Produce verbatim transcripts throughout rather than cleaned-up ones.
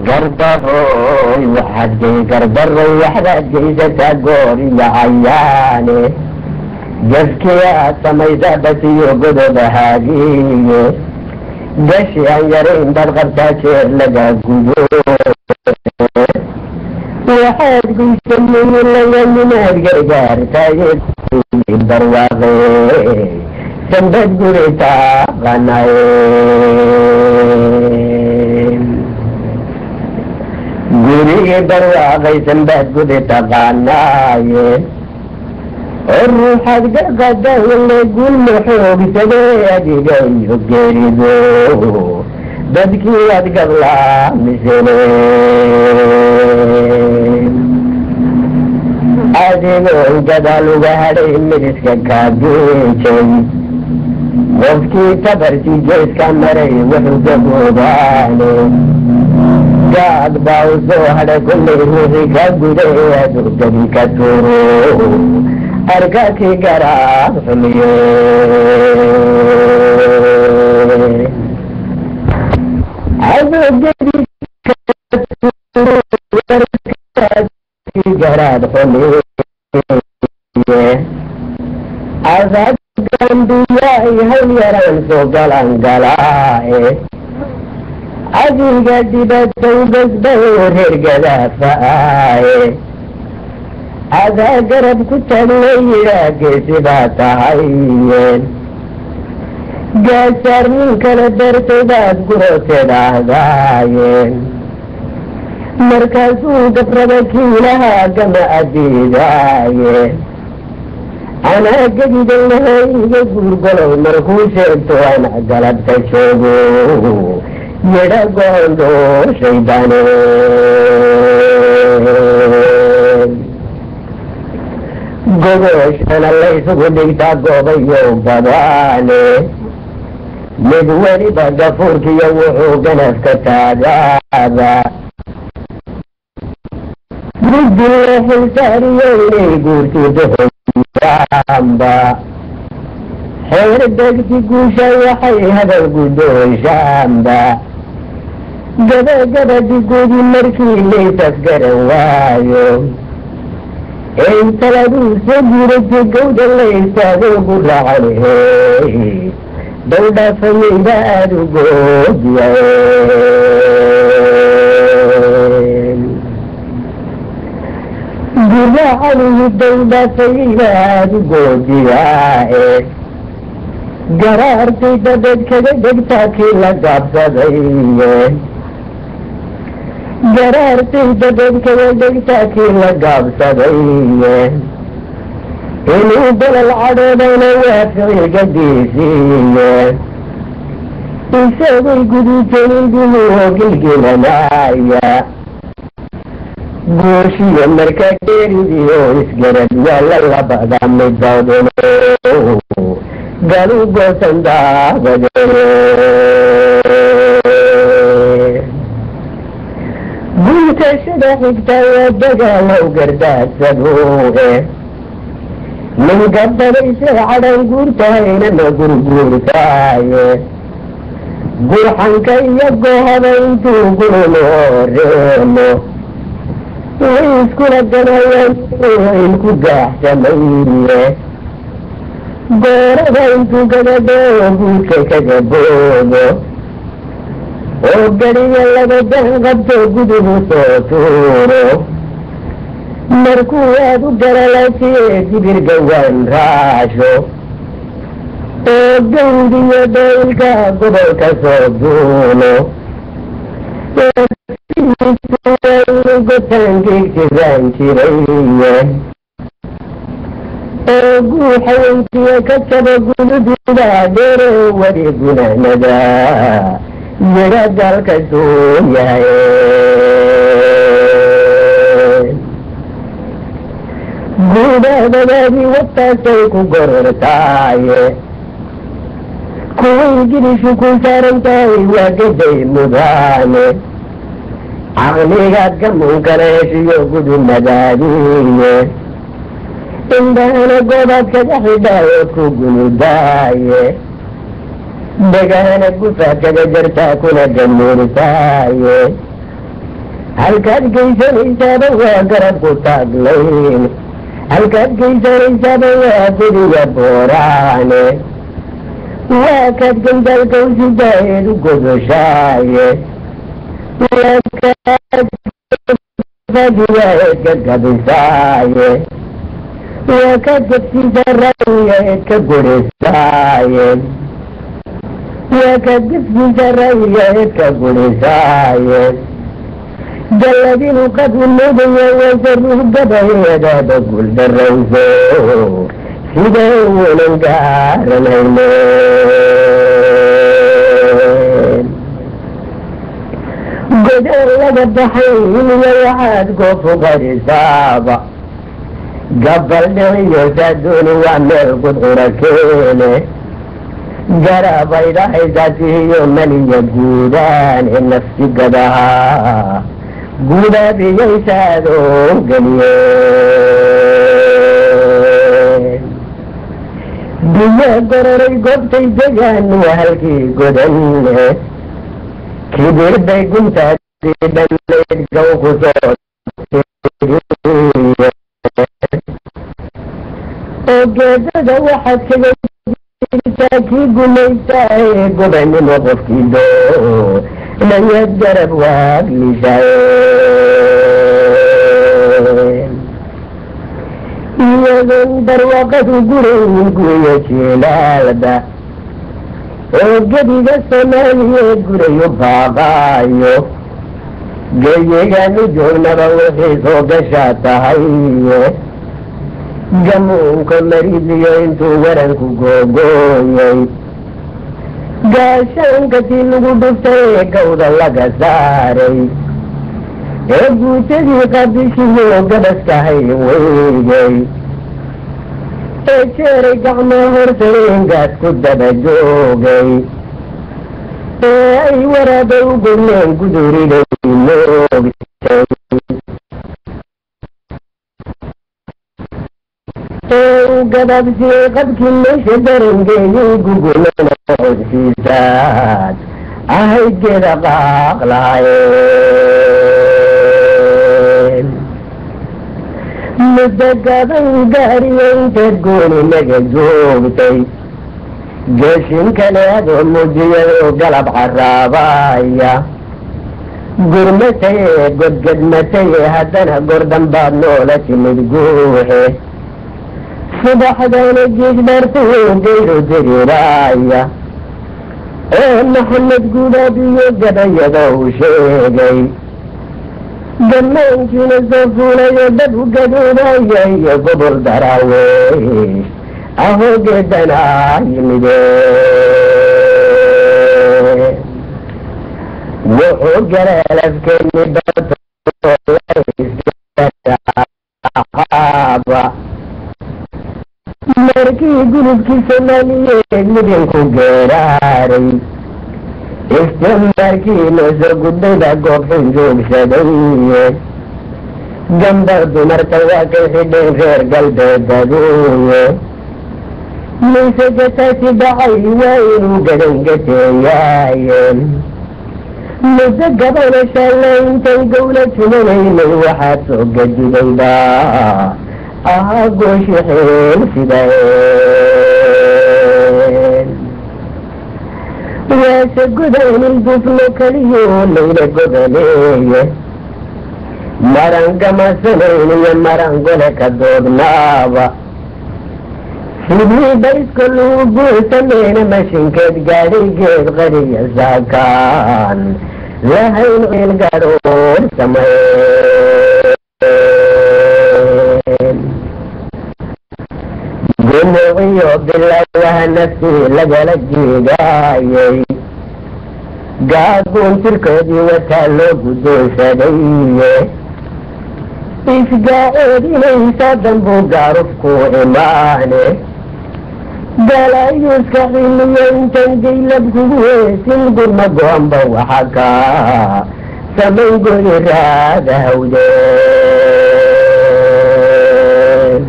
gardaroy waxaad gardaroy waxbaad geysataa gooriyo cayaane gaskiya samayda basiyo godobahaagiyo gashi aan yarayn baad qabtaa jeer laga gudo waxaad guysamin lagamimaad gargaartaye barwaaqe sambad guritaa qanaye gurigi barwaaqay sambad guri taqaanaaye ruuxaad gaqadawle gulma xoogsadee adigayo geerido dadkii aad gablaamisene adigoon gadaal uga hadhay midiska kaageejay qofkii tabartii geeska maray wuxuu gaboobaane gaad baa u soo hadhay kullay ruuxii ka guday aduu gabi ka turo arkakii garaad xumiye aduu gabi ka turo arkakii garaad xumiye asaad gambiyaay hawl yaraan soo galan galaae adiga dibadsow gasbay reer gadaafa'aaye adaa garab ku tagna yidhaagesi baa tahaye gaasaar nin kala dartay baad guroteedaahdaaye markaasuu gafrada kiilahaa gama adiidaaye anaa gedidanlahay iga guurgalow markuu sheegto ana galabta joogo yedha goondo shaydane gogoshana laysugu dhigtaa goobayow badaane mid weliba gafuurkiyo wuxuu ganafka taagaaba midile xilsaariyo inay guurtii dohoyaanba xeer degti guusha waxay hadal gudooyshaanba gabagabadiguudi markii laysaf garan waayo in taladuu soo guurata gawda la istaago guracane dawdhaafayayda aada u goodiyeen guracanihi dawdhaafayayda aada u goodiyaae garaartay dabed kaga dhegtaa kii la gaabsadaye garaartay dabed kaga dhegtaa kii la gaabsadaye inuu dalal cadhoodhayna waa ficilgadiisiiye isagay gudutayindimuo gilgilanaya gooshiyo marka geeridiyo isgarad yaalla labada midoodino galu goosan daabadee guutashada xigta waa dagaalow gardaadsaduuhe nin gabdhadaysay cadhan guurtahayna ma gurguurtaaye gurxanka iyo goohada intuu gurunoo reemo way iskula ganayaan ilku gaaxsamaye goorada intuu gabadhoo guudka kaga boodo oo gadiya labadan qabto guduhu soo tuuro markuu aad u garalasiye dibir gawaan raasho oo gawdiyo daylka gobolka soo duulo gotaangeegsidaan jiraye oo guuxawantiya ka jaba gudududa dheere wadi gunaanada yadha dalka soo yahaye guudadadaadii wataasay ku gorortaaye kuway gidishu ku saaran tahay waa gaday mudaane caqligaad ka munkareeshiyo gudumadaadiye indahana goobaad kaga xidhaayood ku gunudaaye dhagahana gufaad kaga jartaa kuna gamuuritaaye halkaad geysanaysaaba waa garab ku taaglayn halkaad geysanaysaaba waa gudiga booraane waa kaad gandaalka usidaeedu godoshaaye waa kaad fadiyaeedka gabisaaye waa kaad gabsiisa rawiyaeedka gurisaaye waa kaad gabsiisa rawiyaeedka gurisaaye jalladinu qad unudaya wasaruh gabayeedaaba guuldarrayso sidee unan garanaynen godaan laga baxayn iyo waxaad goofu qarisaaba gabal dhiciyo saadooni waa meel gudcura keene garaabaydhahaysaasihiyo maliya guudaan ee nafsi gadahaa gudaabiyaysaadoo geliyeen biyo gororay goobtay degaan waa halkii godanne kibir bay guntaadii dhannayd gaw ku soo oo geedada waxaad kaga jirtaa kii gumaysaaye gobanimo qofkii doo nayad garab waaglishayen iyadoon barwaaqadu gurayn guyo jilaalda oo gediga soomaaliya gurayo baaqaayo geyigaanu joognaba wixii soo gashaa tahaye gamuunka maridiyo intuu waranku googooyay gaashaanka tii lagu dhuftay ee gawda laga saaray ee guutadii qabishiyo gabaskahay weygay ee jeeray gacmaa horsaeengaas ku daba joogay ee ay waraabay u gurneen guduriday moogtay ee u gabaabsiyey qabkii meesha darangeeyey gugulana codsiisaad ahayd geeda qaaq lahaayeen muddo gaban gaariyo intaad gooni naga joogtay geeshin kale adoo mujiyadoo galab caraabaaya gurmatayee godgadmatayee haddana gordhan baad noola timid guuxe subaxdana geesdhaartayoo gayro diriiraaya ee maxamed gudaabiyo gabayada uu sheegay gammaankiina soo fuulayo dad u gadoodaya iyo gobol daraaweesh ahoo geedanaa yimideen wuxuu galaalafkeeni bartolaysaaaba markii gulubkii soomaaliyeed midinku geeraaray istimbaarkiina soo gudbayda goobxun joogsadaye gambar dumarta waa kay xidheen reer galbeedaduye mise gataasi dhacay waa inuu gadangateeyaayeen muddo gabana shaalla intan gawla tumanaynay waxaad soo gadibayda ahaa gooshixeen sideen waase godaynay dufno kaliyo layla godaneeye maran gamasanayn iyo maran gole ka doodnaaba sidii bayska lagu guursameena mashinkeed gaadhay geed qariya saakaan lahayn ceel gaadhoor sameyn gumuciyo bilawaha naftii lagala jiigaayay gaaguun tirkoodii wataa loo guddoonsadaye isgaaceedinaysa dambuu gaarufku imaane galayuuska xiliyo intan gaylabkugu heesin gurma go'anba waxa kaa samayn godi raada hawdeen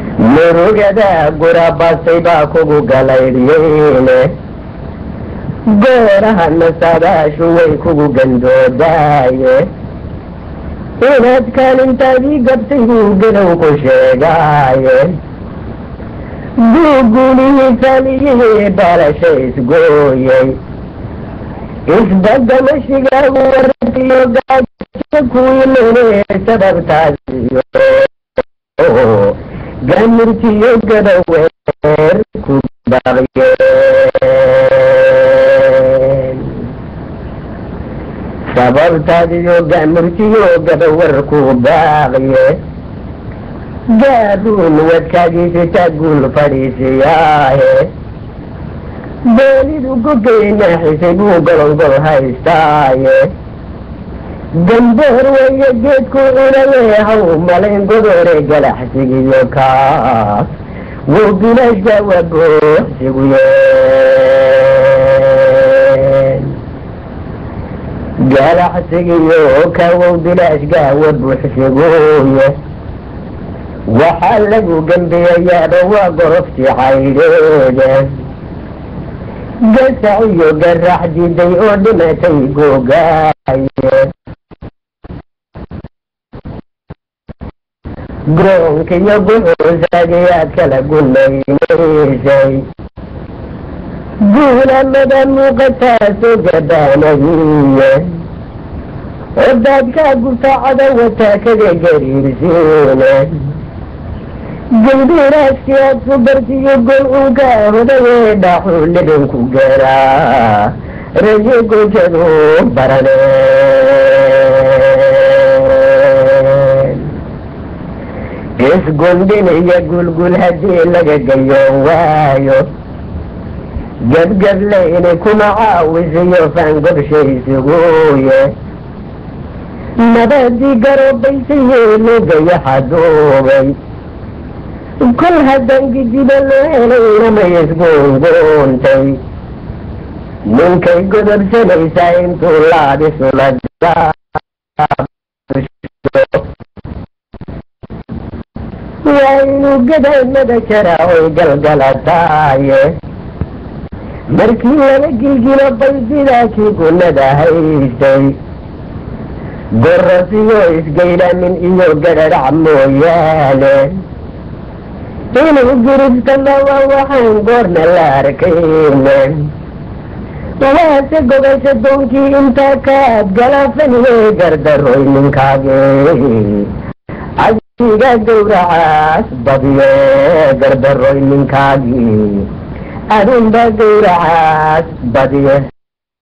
murugada gurabasay baa kugu galaydhiyeene gooraha nasadaashu way kugu gandoodaaye inaad kaalintaadii gabtay buu galow ku sheegaaye duugulihiisaliyihii balasha isgooyey isbadamashigagu wararkiyo gaaja kuwiinane sababtaasiyo gamirtiyo gadaweer ku baqyeen sababtaadiyo gamirtiyo gadawar ku baaqiye gaaruun wadkaagiisita guul fadhiisiyaahe beelidu gogaynaxisay buu golongol haystaaye gamboor weeye geedku cunaye haw malayn godoore galaxsigiyo kaas wuu bilaashka waa buuxsiguyeen galaxsigiyo ka wow bilaashka waa buuxsiguye waxaa lagu gembiyayaaba waa goroftii caydheede gasac iyo garax diiday oo dhimatay googaaye groonka iyo guxuusagayaad kala gumaynaysay guulamada muuqataasoo gabaanadiiye oo daadkaa gurtacada wataa kaga gariirsiine gulbiraaskii aad ku bartiyo gol unkaa hodawee dhaxuu lidhinku garaa raye gojadu baraneen isgundhin iyo gulgul haddii laga gayoon waayo gabgableyni kuma caawisiyo faangobshaysuguye nabadii garoobaysaye lugayo xaduubay kol haddaan gidiba loo helayna isguungoontay ninkay godobsanaysaa intuu laabisula waa inuu gadaamada jaraa oy galgalataaye markii lala gilgilo baydidaakii gunada haystay gorasiyo isgaylaamin iyo gadhadhac mooyaane inuu gurubtana waa waxaan goorna la arkayne waase gobasha doonkii intaa kaad galafaniye gardaroy ninkaagii adiga gawracaas badiye gardaroy ninkaagii adunba gawracaas badiye